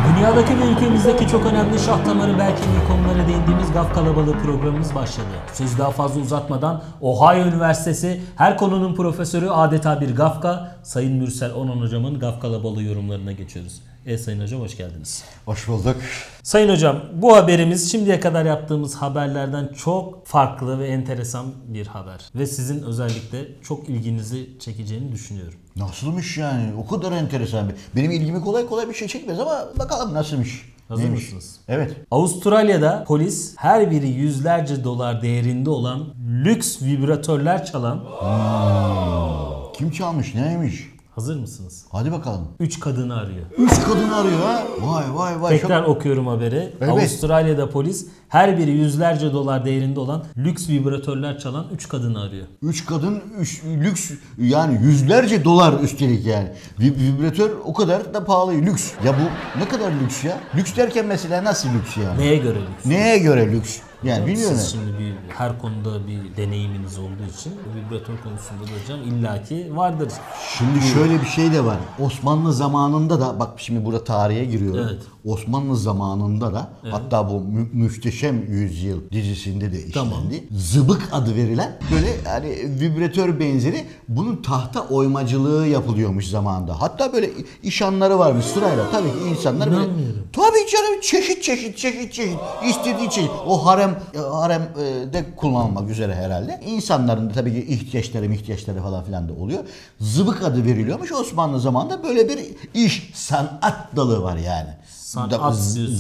Dünyadaki ve ülkemizdeki çok önemli şah damarı belki ilk konulara değindiğimiz Gaf Kalabalığı programımız başladı. Söz daha fazla uzatmadan Ohio Üniversitesi her konunun profesörü adeta bir Gafka Sayın Mürsel Onan hocamın Gaf Kalabalığı yorumlarına geçiyoruz. Sayın hocam hoş geldiniz. Hoş bulduk. Sayın hocam bu haberimiz şimdiye kadar yaptığımız haberlerden çok farklı ve enteresan bir haber. Ve sizin özellikle çok ilginizi çekeceğini düşünüyorum. Nasılmış yani? O kadar enteresan. Benim ilgimi kolay kolay bir şey çekmez ama bakalım nasılmış. Hazır Neymiş? mısınız? Evet. Avustralya'da polis her biri yüzlerce dolar değerinde olan lüks vibratörler çalan... Kim çalmış? Neymiş? Hazır mısınız? Hadi bakalım. 3 kadını arıyor. 3 kadın arıyor ha? Vay. Tekrar okuyorum haberi. Evet. Avustralya'da polis her biri yüzlerce dolar değerinde olan lüks vibratörler çalan 3 kadını arıyor. 3 kadın, 3 lüks yani yüzlerce dolar üstelik yani. Vibratör o kadar da pahalı. Lüks. Ya bu ne kadar lüks ya? Lüks derken mesela nasıl lüks yani? Neye göre lüks? Neye göre lüks? Yani bilmiyorum. Siz şimdi her konuda bir deneyiminiz olduğu için vibratör konusunda da hocam illaki vardır. Şimdi şöyle bir şey de var. Osmanlı zamanında da bak şimdi burada tarihe giriyorum. Evet. Osmanlı zamanında da hatta bu Muhteşem Yüzyıl dizisinde de işlendi. Tamam. Zıbık adı verilen böyle hani vibratör benzeri bunun tahta oymacılığı yapılıyormuş zamanında. Hatta böyle işanları varmış sırayla. Tabii ki insanlar böyle. Tabii canım çeşit istediği çeşit. O haremde kullanılmak üzere herhalde. İnsanların da tabii ki ihtiyaçları falan filan da oluyor. Zıbık adı veriliyormuş. Osmanlı zamanında böyle bir iş, sanat dalı var yani. Sanat diyorsun.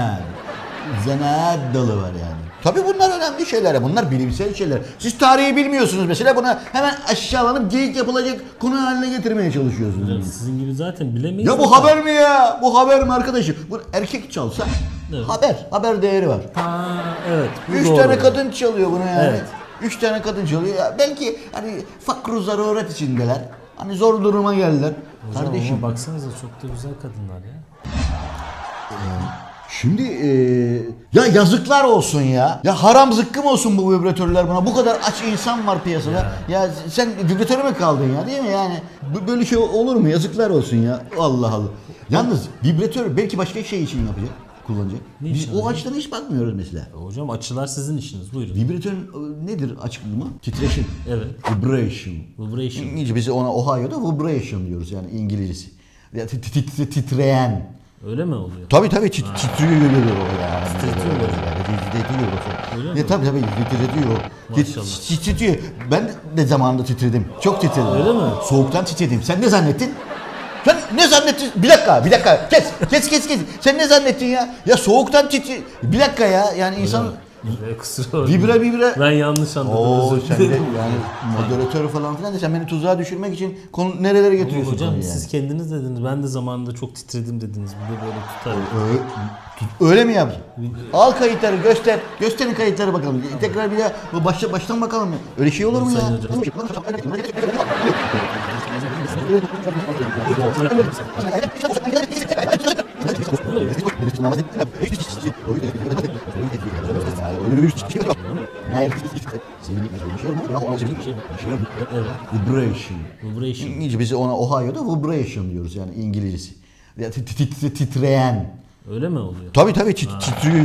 Zanaat dalı var yani. Tabii bunlar önemli şeyler. Bunlar bilimsel şeyler. Siz tarihi bilmiyorsunuz mesela buna hemen aşağılanıp geyik yapılacak konu haline getirmeye çalışıyorsunuz. Hocam sizin gibi zaten bilemeyiz. Ya bu haber mi ya? Bu haber mi arkadaşım? Bu erkek çalsa haber değeri var. Evet. 3 tane kadın çalıyor bunu yani. Evet. 3 tane kadın çalıyor. Ya belki hani fakru zaruret içindeler. Hani zor duruma geldiler. Hocam Kardeşim. ama baksanıza çok da güzel kadınlar ya. Şimdi ya yazıklar olsun ya. Ya haram zıkkım olsun bu vibratörler buna. Bu kadar aç insan var piyasada. Ya sen vibratöre mi kaldın ya değil mi yani? Böyle şey olur mu? Yazıklar olsun ya. Allah Allah. Yalnız vibratör belki başka şey için yapacak. Kullanacak. Biz o açıdan hiç bakmıyoruz mesela. Hocam açılar sizin işiniz buyurun. Vibratörün nedir açıklığımı? Titreşim. Evet. Vibration. Vibration. Biz ona Ohio'da vibration diyoruz yani İngilizcesi. Ya titreyen. Öyle mi oluyor? Tabii titriyor o ya. Titriyor. Öyle mi? Tabii titriyor. Maşallah. Titriyor. Ben de zamanında titredim. Çok titredim. Öyle mi? Soğuktan titredim. Sen ne zannettin? Sen ne zannettin? Bir dakika. Kes. Sen ne zannettin ya? Ya soğuktan Bir dakika ya. Yani insan Kusura vibra. Ben yanlış anladım. Oo özür sen de dilerim. yani moderatör falan filan de sen beni tuzağa düşürmek için konu nerelere getiriyorsun? Hocam yani? siz kendiniz dediniz. Ben de zamanında çok titredim dediniz. Bir de böyle tutar. Öyle mi yaptın? Al kayıtları göster. Gösterin kayıtları bakalım. Tekrar bir daha baştan bakalım. Öyle şey olur mu ya? Sayın hocam. Vibration. Biz ona Ohio'da vibration diyoruz yani İngilizcesi. Ya titreyen. Öyle mi oluyor? Tabii titriyor o ya.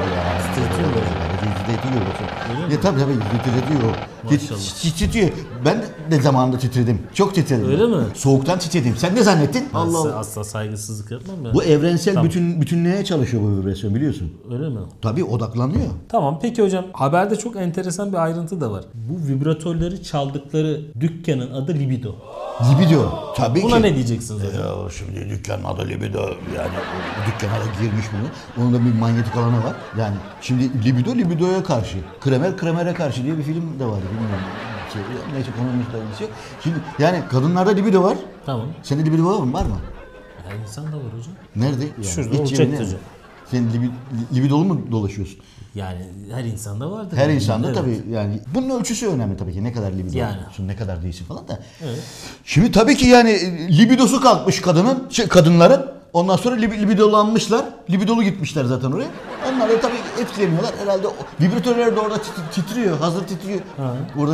Ya tabii titriyor. Titriyor. Ben de zamanında titredim. Çok titredim. Öyle mi? Soğuktan titredim. Sen ne zannettin? Allah. Asla saygısızlık yapmam ben. Bu evrensel bütünlüğe çalışıyor bu vibrasyon biliyorsun. Öyle mi? Tabii odaklanıyor. Tamam peki hocam haberde çok enteresan bir ayrıntı da var. Bu vibratörleri çaldıkları dükkanın adı Libido. Libido. Tabii Buna ki. ne diyeceksiniz hocam? Ya şimdi dükkanın adı Libido yani dükkana da girmiş bunu. Onun da bir manyetik alanı var. Yani şimdi Libido'ya karşı. Kremer'e karşı diye bir film de vardı bilmiyorum. Neyse konumuzla ilgisi yok. Şimdi yani kadınlarda libido var. Tamam. Sende libido var mı? Her insan da var hocam. Nerede? Yani Şurada iç olacaktı cebinde mi? hocam. Sen libidolu mu dolaşıyorsun? Yani her insanda vardır. Her insanda Evet. tabii yani bunun ölçüsü önemli tabii ki ne kadar libido Yani. olsun, ne kadar değilsin falan da. Evet. Şimdi tabii ki yani libidosu kalkmış kadınların. Ondan sonra libidolanmışlar. Libidolu gitmişler zaten oraya. Onlar da tabii etkileniyorlar. Herhalde vibratörler de orada titriyor. Hazır titriyor. Orada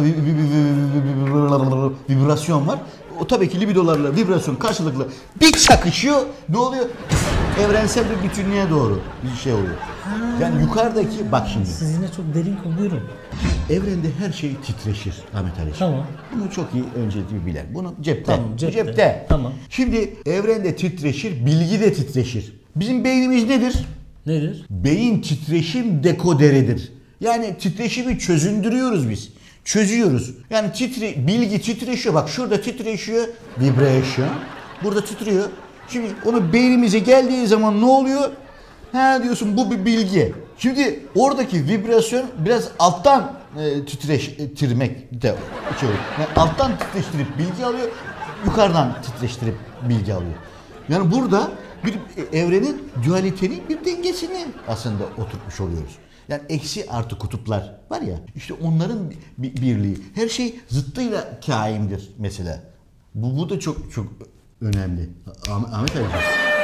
vibrasyon var. O tabii ki libidolarla vibrasyon karşılıklı bir çakışıyor. Ne oluyor? evrensel bir bütünlüğe doğru bir şey oluyor. Yani yukarıdaki bak şimdi. Siz yine çok derin buyurun. Evrende her şey titreşir Ahmet Ali. Tamam. Bunu çok iyi öncelikle bilen. Bunu cepte. Tamam, Bu cepte. Tamam. Şimdi evrende titreşir, bilgi de titreşir. Bizim beynimiz nedir? Nedir? Beyin titreşim dekoderidir. Yani titreşimi çözündürüyoruz biz. Çözüyoruz. Yani bilgi titreşiyor. Bak şurada titreşiyor. Vibration. Burada titriyor. Şimdi onu beynimize geldiği zaman ne oluyor? Ha diyorsun bu bir bilgi. Şimdi oradaki vibrasyon biraz alttan titreştirmek de şey oluyor. Yani alttan titreştirip bilgi alıyor. Yukarıdan titreştirip bilgi alıyor. Yani burada bir evrenin dualitenin bir dengesini aslında oturtmuş oluyoruz. Yani eksi artı kutuplar var ya, işte onların birliği. Her şey zıttıyla kaimdir mesela. Bu da çok önemli. Ahmet Ali.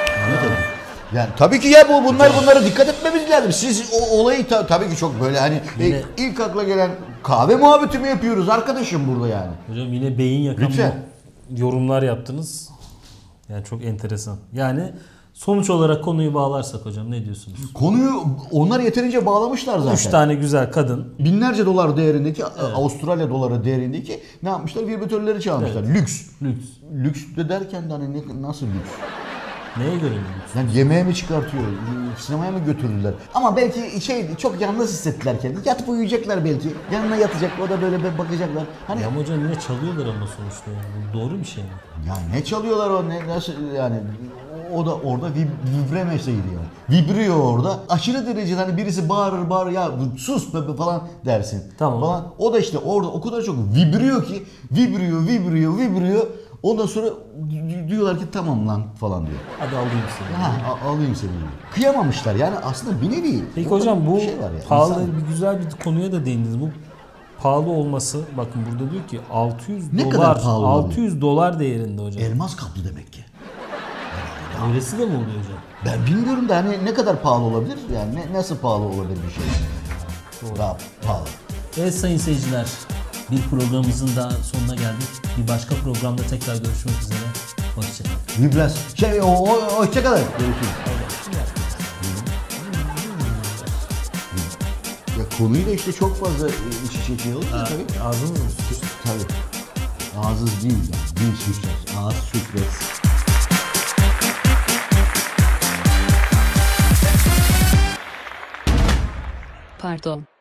Yani tabii ki ya bunlara dikkat etmemiz lazım. Siz o olayı tabii ki çok böyle hani ilk akla gelen kahve muhabbeti mi yapıyoruz arkadaşım burada yani. Hocam yine beyin yakan yorumlar yaptınız. Yani çok enteresan. Yani sonuç olarak konuyu bağlarsak hocam ne diyorsunuz? Konuyu onlar yeterince bağlamışlar zaten. 3 tane güzel kadın. Binlerce dolar değerindeki, Avustralya doları değerindeki ne yapmışlar? Vibratörleri çalmışlar. Evet. Lüks. Lüks de derken de hani nasıl lüks? Neye göre lüks? Yani yemeğe mi çıkartıyor? Sinemaya mı götürdüler? Ama belki çok yalnız hissettiler kendini. Yatıp uyuyacaklar belki. Yanına yatacak, o da böyle bakacaklar. Hani ya hocam yine çalıyorlar ama sonuçta yani. Bu doğru bir şey mi? Ya ne çalıyorlar o nasıl yani? O da orada vibra mesleğiydi yani. Vibriyor orada. Aşırı derecede hani birisi bağırır ya sus be falan dersin. Tamam. Falan. O da işte orada o kadar çok vibriyor ki vibriyor. Ondan sonra diyorlar ki tamam lan falan diyor. Hadi alayım seni. Alayım seni. Kıyamamışlar yani aslında bir nevi. Peki hocam bu şey var ya, pahalı güzel bir konuya da değindiniz. Bu pahalı olması bakın burada diyor ki 600 ne dolar. Kadar pahalı 600 dolar değerinde hocam. Elmas kaplı demek ki. Öylesi de mi oluyor hocam? Ben bilmiyorum da hani ne kadar pahalı olabilir? Yani nasıl pahalı olabilir bir şey? Doğru. Daha pahalı. Evet sayın seyirciler, bir programımızın da sonuna geldik. Bir başka programda tekrar görüşmek üzere. Hoşçakalın. Hoşçakalın. Görüşürüz. Ya konuyla işte çok fazla iç içe oldu ya tabii. Ağzınız mı sıkıştı? Tabii. Ağzınız değil yani. Dil sürçmez. Ağız sürçmez. Pardon.